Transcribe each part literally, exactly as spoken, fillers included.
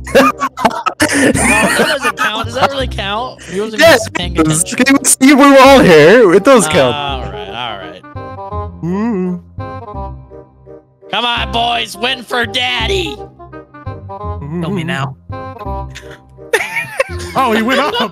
that doesn't count. Does that really count? He wasn't Yes, paying it attention. does. We were all here. It does count. All right, all right. Ooh. Come on, boys, win for daddy. Kill me now. Oh, he went up.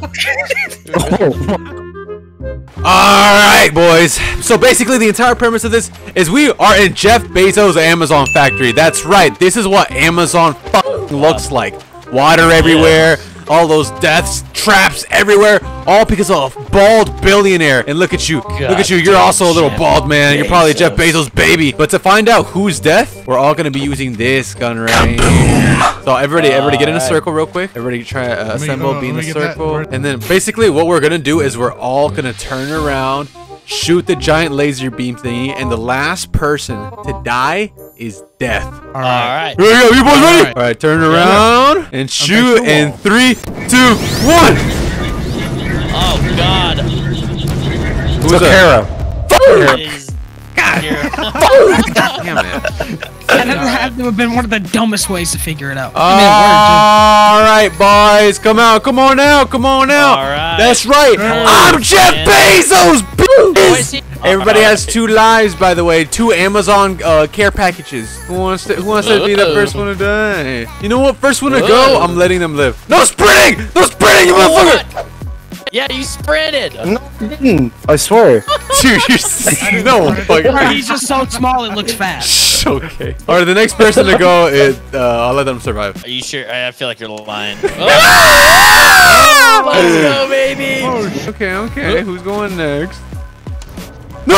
Alright, boys. So basically the entire premise of this is we are in Jeff Bezos' Amazon factory. That's right. This is what Amazon fucking looks like. Water everywhere. All those deaths, traps everywhere. All because of a bald billionaire. And look at you. God look at you. You're also a little Jeff bald man. You're probably Jeff Bezos. Bezos' baby. But to find out who's death, we're all going to be using this gun right here. So everybody, everybody get in a circle real quick. Everybody try to uh, me- assemble, uh, be in let a me get that circle. word. And then basically what we're going to do is we're all going to turn around, shoot the giant laser beam thingy, and the last person to die is death. All All right. right. Here we go, you boys ready? right. All right, turn around and shoot cool. in three, two, one. Oh God. Who's that? It is here. Damn it. That had to have been one of the dumbest ways to figure it out. All right, boys, come out, come on out, come on out. All right. That's right. I'm on, Jeff man. Bezos. Oh, bitch. is he- Everybody Oh, has two lives, by the way. Two Amazon uh, care packages. Who wants to? Who wants to be the first one to die? You know what? First one to go. Whoa. I'm letting them live. No sprinting! No sprinting, you motherfucker! What? Yeah, you sprinted. No, I didn't. I swear. Dude, you're s- no Or fucking. he's just so small it looks fast. Okay. All right, the next person to go is. Uh, I'll let them survive. Are you sure? I I feel like you're lying. Ah! Oh, let's go, baby. Okay, okay. Who's going next? No!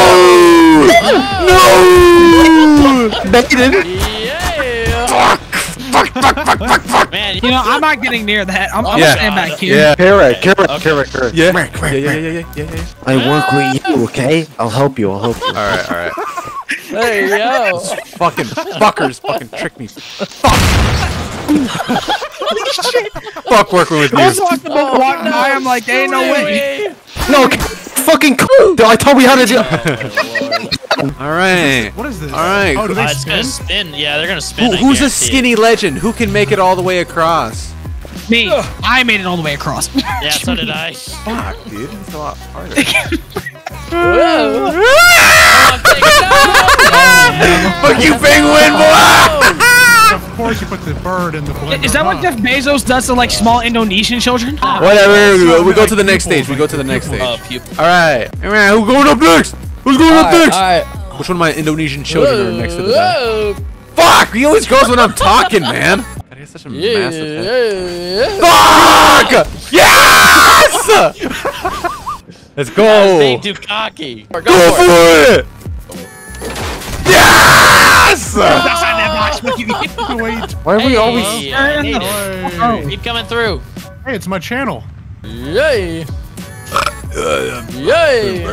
No! Baited. Yeah. Fuck! Fuck! Fuck! Fuck! Fuck! Fuck! Man, You know, I'm not getting near that. I'm, I'm Yeah. gonna stand back here. Yeah. Carrot, carrot, Okay. carrot, carrot. Yeah. Come here, come Yeah. here, Yeah. come Yeah. here. Yeah. Yeah. Yeah. I work with you, okay? I'll help you. I'll help you. All right. All right. there you go. Fucking fuckers! Fucking trick me! Fuck! Fuck working with I was you! walking, walking by, I'm like, ain't no way. No, fucking. I told me how to do. All right. What is this? All right. Oh, do Uh, they it's gonna spin? spin. Yeah, they're gonna spin. Who, I who's a guarantee it. skinny legend? Who can make it all the way across? Me, I made it all the way across. Yeah, so did I. Fuck, dude. It's a lot harder. Whoa. Fuck you, penguin boy! Of course, you put the bird in the blender. Is that what Jeff Bezos does to like small Indonesian children? Whatever. We go, we go to the next stage. We go to the next stage. Oh, All pupil. right. All right. Who's going up next? Who's going up next? Alright. Which one of my Indonesian children are next to the guy? Whoa. Fuck! He always goes when I'm talking, man. God, he has such a Yeah, massive head. yeah, Fuck! Yes! Let's yeah. go. Being too cocky. Go, Go for it. for it! Yes! Outside that box, what you Wait. Why are we always? Hey, I hate it. Hey. Keep coming through. Hey, it's my channel. Yay. Yay.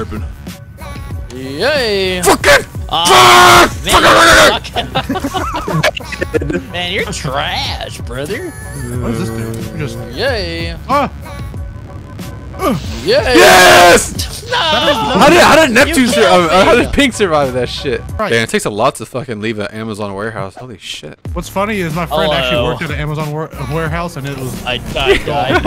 Yay. Fucking Oh, fuck! man, you're man, you're trash, brother. What does this do? You just. Yay. Ah! Yay. Yes! No. How did how did Neptune You survive? killed How me. did Pink survive that shit? Right. Damn, it takes a lot to fucking leave an Amazon warehouse. Holy shit. What's funny is my friend actually Hello. worked at an Amazon war- warehouse, and it was. I, I died.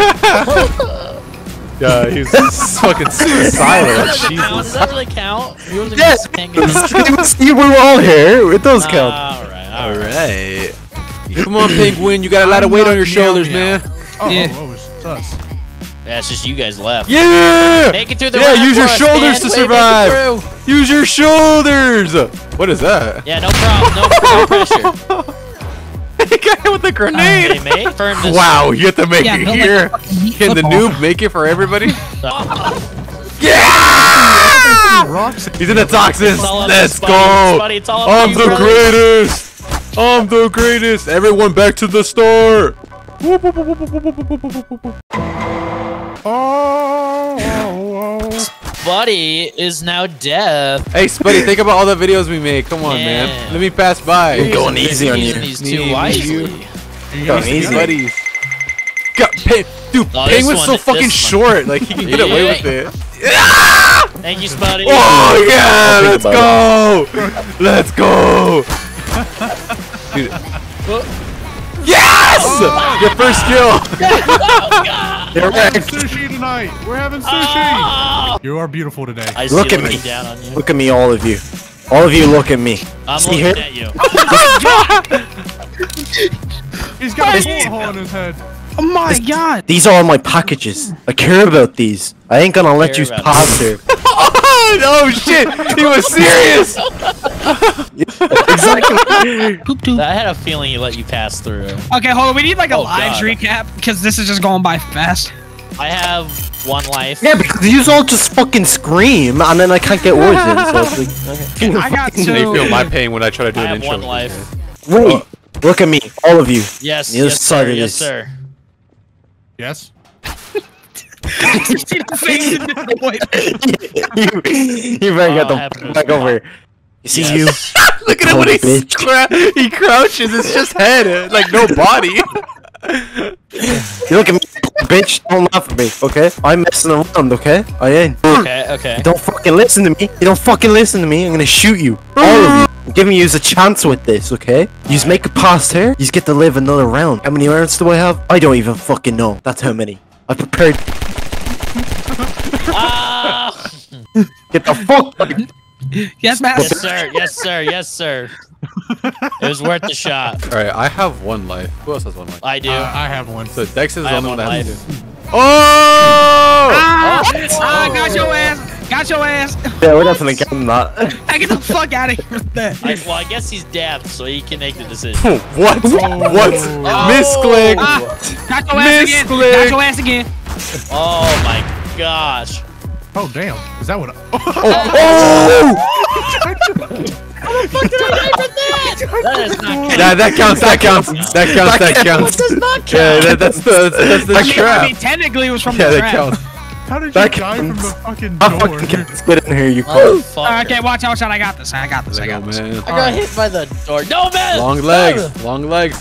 Yeah, he's fucking suicidal. Does that really count? Does Jesus. that really count? You wasn't Yes. paying attention. We were all here. It does count. All right. All All right. right. Come on, Penguin. You got a lot of I'm weight not on your shoulders, meow man. Oh, Yeah. oh, oh, it's us. Yeah, it's just you guys left. Yeah! Make it through the Yeah, round use your for us, shoulders man. to Way make it survive. through. Use your shoulders. What is that? Yeah, no problem. No, no pressure. The guy with the Hey, grenade. mate. Firm this. Wow, you have to make Yeah, it build like here. a fucking meat Can the football. noob make it for everybody? Oh, Yeah! Rocks. He's in the toxins. it's all up Let's to Spuddy. go. Spuddy, it's all up I'm to you, the brother. greatest. I'm the greatest. Everyone back to the start. Oh, oh, oh. Buddy is now deaf. Hey, Spuddy, think about all the videos we made. Come on, man. Man. Let me pass by. We're going easy on Using you. These Me two and wisely. you. Going easy. Buddies. God, pe dude, Oh, this Penguin's one- so fucking this short. Like, he can get away with it. Thank you, Spuddy. Oh, yeah. I'll Let's think go. Let's go. Dude. Yes! Your first kill. You're We're having right. sushi tonight. We're having sushi. Oh! You are beautiful today. I see Look at looking me. down on you. Look at me, all of you. All of you, look at me. I'm See looking here? at you. He's got a What? bullet hole in his head. Oh my god. These are all my packages. I care about these. I ain't gonna let Care you about pass here. Oh shit! He was serious. Exactly. Poop tube. I had a feeling he let you pass through. Okay, hold on. We need like a Oh, lives God. recap because this is just going by fast. I have one life. Yeah, because you all just fucking scream, and then I can't get words in, so it's like... Okay. I got They feel two. my pain when I try to do I an have intro. one life. Wait, look at me, all of you. Yes, The other yes, side sir. of Yes, this. sir. Yes. You see the face in the voice. you, you better Oh, get I have the to fuck over here. You see Yes. you? Look at him when he, Bitch. cra he crouches. It's just head, like no body. You look at me, bitch. Don't laugh at me, okay? I'm messing around, okay? I ain't. Okay, okay. You don't fucking listen to me. You don't fucking listen to me. I'm gonna shoot you. All of you. I'm giving you a chance with this, okay? You just make it past here. You just get to live another round. How many rounds do I have? I don't even fucking know. That's how many. I prepared. Ah! Get the fuck. Yes, Matt. Yes, sir. Yes, sir. Yes, sir. It was worth the shot. All right, I have one life. Who else has one life? I do. Uh, I have one. So Dex is I the have only one one that has life. two. Oh! Ah, ah, got your ass. Got your ass. Yeah, we're definitely getting that. I get the fuck out of here with that. I, well, I guess he's deaf, so he can make the decision. What? What? Oh. Misclick. Ah, got your ass again. Misclick. Got your ass again. Oh my gosh. Oh damn! Is that what? I Oh! That is not good. Yeah, that counts. That counts. That counts. That counts. does not count. Yeah, that, that's the that's, that's the I mean, I trap. mean, technically it was from Yeah, the that trap. counts. How did you That die from the counts. fucking I door? fucking can't get in here, you Oh, cunt. fuck. Uh, okay, watch out, watch out. I got this. I got this. I got this. man. I got hit by the door. No, man! Long No! legs. Long legs.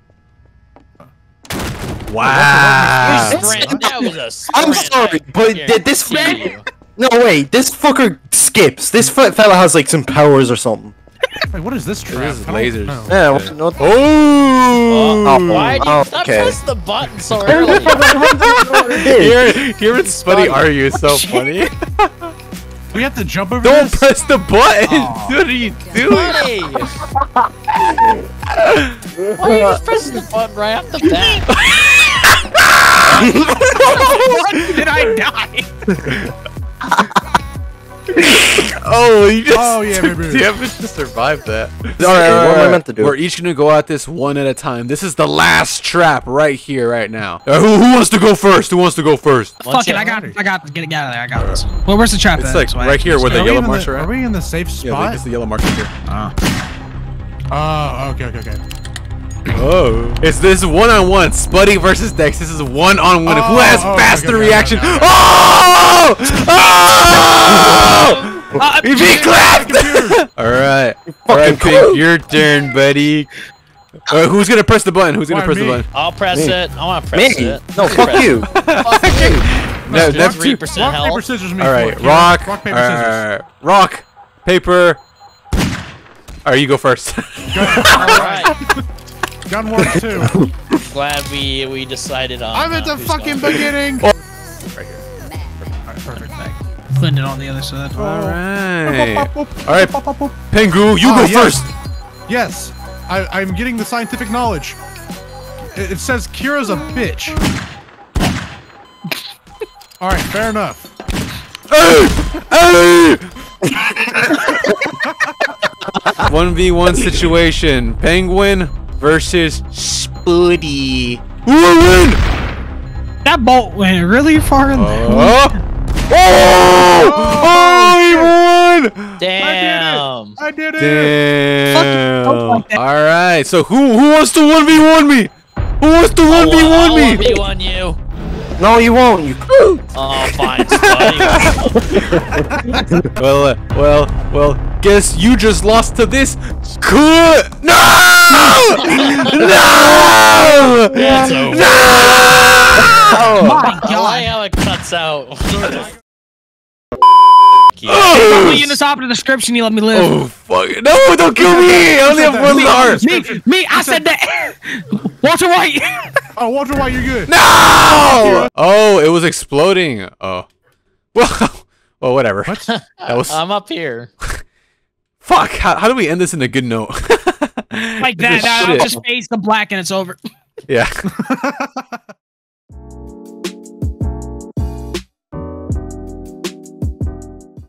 You Wow. sprint. That was a sprint. I'm sorry, but Here, did this kill you. No, wait, this fucker skips. This fe- fella has like some powers or something. Wait, what is this trap? This is I don't lasers. know. Yeah, what, what Oh! Oh, Why did you oh, stop okay. press the button so early? Hearing, hearing Spuddy argue is so funny. We have to jump over Don't this? press the button! What are you doing? Buddy! Why are you just pressing the button right off the bat? Did I die? Oh, you just Oh, yeah, took baby. damage to survive that. Alright, what am I meant to do? We're each gonna go at this one at a time. This is the last trap right here, right now. Uh, who, who wants to go first? Who wants to go first? Fuck it, I got it. I got it. Get it out of there. I got this. Well, where's the trap? It's at? like So I- right here where the Are we yellow in marks the, are are at. we in the safe Yeah, spot? it's the yellow marks right here. Oh, okay, okay, okay. Oh. It's this one on one. Spuddy versus Dex. This is one on one. Oh, Who has oh, faster okay, okay, reaction? okay, okay. Oh! Oh! Uh, You be clapped! Alright. Alright, fucking Pink, your turn, buddy. Uh, who's gonna press the button? Who's gonna Why, press me? the button? I'll press Me. it. I want to press Me? it. No, fuck Press you. it. Fuck you. No, that's three two. percent Rock, paper, health. scissors, me. Alright, for it. rock. Rock, paper, scissors. uh, rock, paper. Alright, you go first. Alright. Gun work too. Glad we we decided on. I'm at uh, the who's fucking going. beginning. Right here. Alright, perfect. Putting it on the other side. Alright. Alright, Pengu, you Oh, go yes. first. Yes, I, I'm getting the scientific knowledge. It, it says Kira's a bitch. All right, fair enough. Hey! Hey! one v one situation. Penguin versus Spuddy. Who will win? That bolt went really far in there. Oh! Oh! Oh! He won! Damn. I did it. Damn. Fucking like that. All right. So who who wants to one v one me? Who wants to one v one me? one v one you. No, you won't. You. Oh, fine, Spuddy. Well, uh, well, well. Guess you just lost to this. Good. No! No! It's over. No! My I like God. how it cuts out. Thank you. Put you in the top of the description. You let me live. Oh fuck! No, don't kill me! I only have one heart. Me, me, I said that. Walter White. Oh, Walter White, you're good. No! Oh, it was exploding. Oh, well, well, whatever. What? That was I'm up here. fuck. How, how do we end this in a good note? Like that. This I'll shit. just face the black and it's over. Yeah.